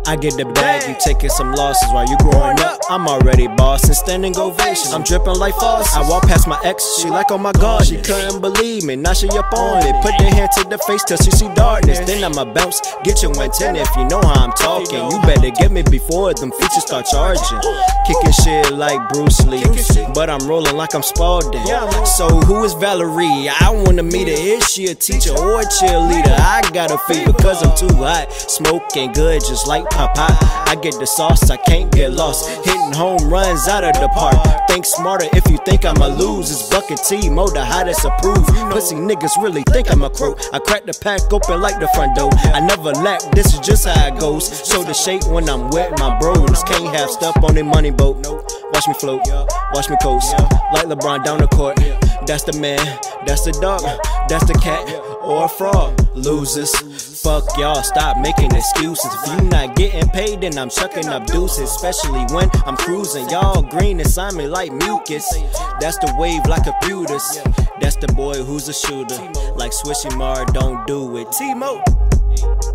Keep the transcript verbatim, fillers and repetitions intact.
I get the bag, you taking some losses while you growing up. I'm already boss and standing ovation. I'm dripping like faucets. I walk past my ex, she like, oh my god. She couldn't believe me, now she up on it. Put their hand to the face till she see darkness. Then I'ma bounce, get you one ten if you know how I'm talking. You better get me before them features start charging. Kicking shit like Bruce Lee, but I'm rolling like I'm Spalding. So who is Valerie? I wanna meet her. Is she a teacher or a cheerleader? I got a fever cause I'm too hot. Smoking good just like Popeye. I get the sauce, I can't get lost. Hitting home runs out of the park. Think smarter if you think I'ma lose. It's Bucket T, Mo the hottest approved. Pussy niggas really think I'm a crow. I crack the pack open like the front door. I never lack, this is just how it goes. So the shape when I'm with my bros. Can't have stuff on their money boat. Watch me float, watch me coast. Like LeBron down the court. That's the man, that's the dog, that's the cat or a frog. Losers, fuck y'all, stop making excuses. If you not getting paid, then I'm chucking up deuces. Especially when I'm cruising, y'all green inside me like mucus. That's the wave like computers. That's the boy who's a shooter. Like Swishy Mar, don't do it. T-Mo.